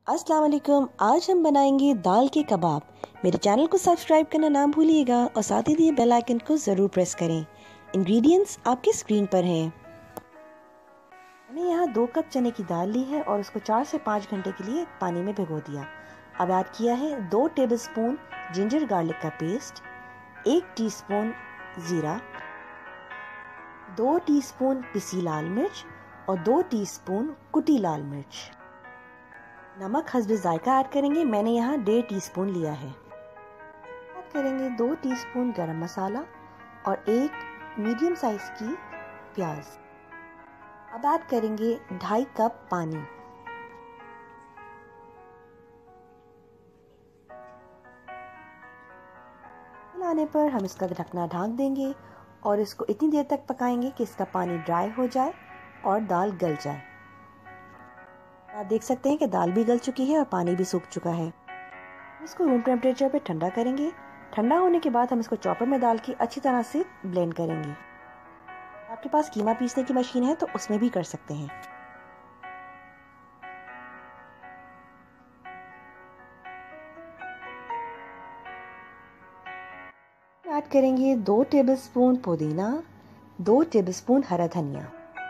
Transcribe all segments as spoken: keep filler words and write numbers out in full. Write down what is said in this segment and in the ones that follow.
अस्सलाम वालेकुम। आज हम बनाएंगे दाल के कबाब। मेरे चैनल को सब्सक्राइब करना ना भूलिएगा और साथ ही दिए बेल आइकन को ज़रूर प्रेस करें। इंग्रेडिएंट्स आपके स्क्रीन पर हैं। मैंने यहाँ दो कप चने की दाल ली है और उसको चार से पाँच घंटे के लिए पानी में भिगो दिया। अब ऐड किया है दो टेबलस्पून जिंजर गार्लिक का पेस्ट, एक टीस्पून ज़ीरा, दो टीस्पून पिसी लाल मिर्च और दो टीस्पून कुटी लाल मिर्च। नमक हस्बे जायका ऐड करेंगे। मैंने यहाँ डेढ़ टीस्पून लिया है। ऐड करेंगे दो टीस्पून गरम मसाला और एक मीडियम साइज की प्याज। अब ऐड करेंगे ढाई कप पानी। मिलाने पर हम इसका ढकना ढक देंगे और इसको इतनी देर तक पकाएंगे कि इसका पानी ड्राई हो जाए और दाल गल जाए। आप देख सकते हैं कि दाल भी गल चुकी है और पानी भी सूख चुका है। इसको रूम टेम्परेचर पे ठंडा करेंगे। ठंडा होने के बाद हम इसको चॉपर में डाल के अच्छी तरह से ब्लेंड करेंगे। आपके पास कीमा पीसने की मशीन है तो उसमें भी कर सकते हैं। ऐड करेंगे दो टेबलस्पून पुदीना, दो टेबलस्पून हरा धनिया।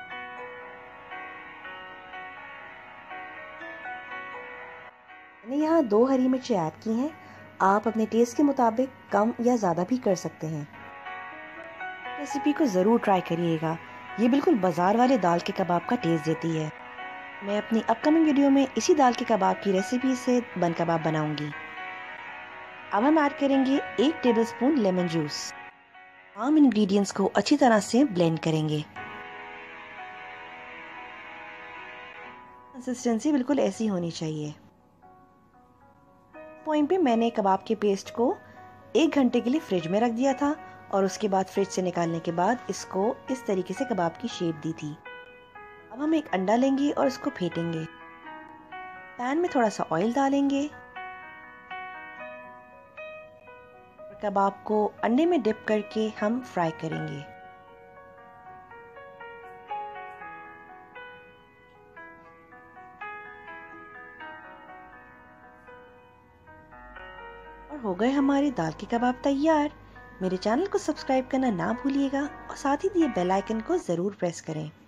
मैंने यहाँ दो हरी मिर्ची ऐड की हैं। आप अपने टेस्ट के मुताबिक कम या ज़्यादा भी कर सकते हैं। रेसिपी को ज़रूर ट्राई करिएगा। ये बिल्कुल बाज़ार वाले दाल के कबाब का टेस्ट देती है। मैं अपनी अपकमिंग वीडियो में इसी दाल के कबाब की रेसिपी से बन कबाब बनाऊंगी। अब हम ऐड करेंगे एक टेबलस्पून लेमन जूस। तमाम इंग्रेडिएंट्स को अच्छी तरह से ब्लेंड करेंगे। कंसिस्टेंसी बिल्कुल ऐसी होनी चाहिए। पॉइंट पे मैंने कबाब के पेस्ट को एक घंटे के लिए फ्रिज में रख दिया था और उसके बाद फ्रिज से निकालने के बाद इसको इस तरीके से कबाब की शेप दी थी। अब हम एक अंडा लेंगे और इसको फेंटेंगे। पैन में थोड़ा सा ऑयल डालेंगे और कबाब को अंडे में डिप करके हम फ्राई करेंगे। और हो गए हमारे दाल के कबाब तैयार। मेरे चैनल को सब्सक्राइब करना ना भूलिएगा और साथ ही दिए बेल आइकन को ज़रूर प्रेस करें।